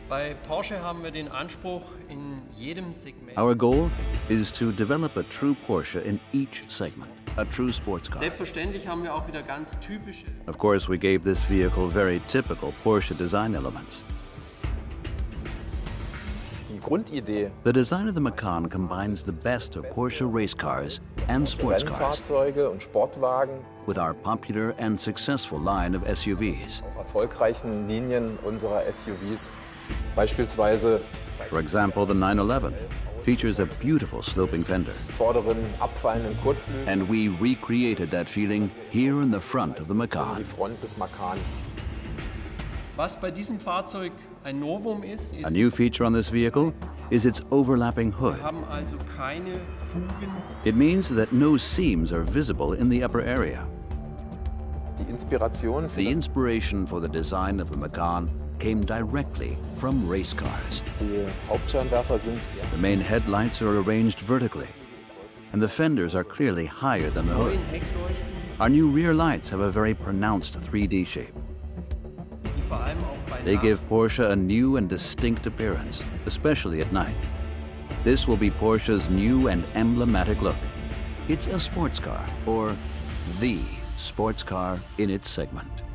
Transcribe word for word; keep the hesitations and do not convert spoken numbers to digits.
Bei Porsche haben wir den Anspruch, in jedem Segment Our goal is to develop a true Porsche in each segment, a true sports car. Selbstverständlich haben wir auch wieder ganz typische. Of course, we gave this vehicle very typical Porsche design elements. Die Grundidee, The design of the Macan combines the best of Porsche race cars and sports cars Rennfahrzeuge und Sportwagen, with our popular and successful line of S U Vs. auch erfolgreichen Linien unserer S U Vs. Beispielsweise For example, the nine eleven features a beautiful sloping fender, vorderen abfallenden Kotflügel, and we recreated that feeling here in the front of the die Macan. Front des Macan. Was bei diesem Fahrzeug ein Novum ist, A ist, new feature on this vehicle is its overlapping hood. wir haben also keine Fugen. It means that no seams are visible in the upper area. Die Inspiration für The das, inspiration for the design of the Macan came directly from race cars. die Hauptscheinwerfer sind The main headlights are arranged vertically, and the fenders are clearly higher than the hood. Neuen Heckleuchten, Our new rear lights have a very pronounced three D shape. die vor allem auch bei They Nacht give Porsche a new and distinct appearance, especially at night. This will be Porsche's new and emblematic look. It's a sports car, or the sports car in its segment.